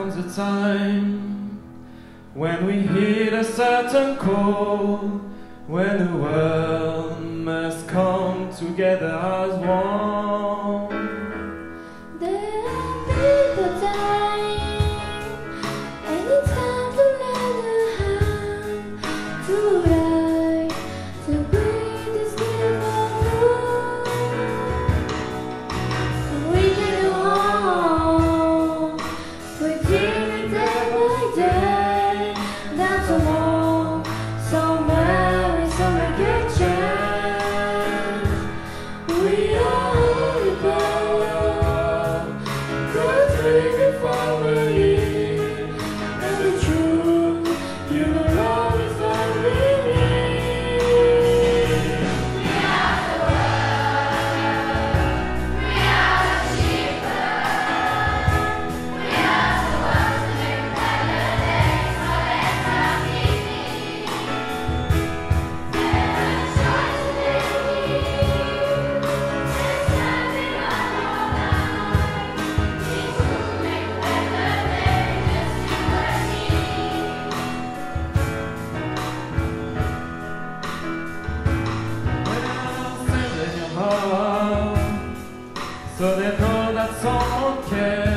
comes a time when we hear a certain call, when the world must come together as one. There'll be the time, any time to lend a hand, to ride, to breathe this little world. We can go on, pretending day by day, that tomorrow, somewhere in some good change. We are the power, God's baby family, and the truth, you know love is what we need. We are the world, we are the children, we are the ones who make better days for better living. Seven choices they need, there's nothing on our life. We should make better days just you and me. When I'm still in your heart, so they know that someone cares.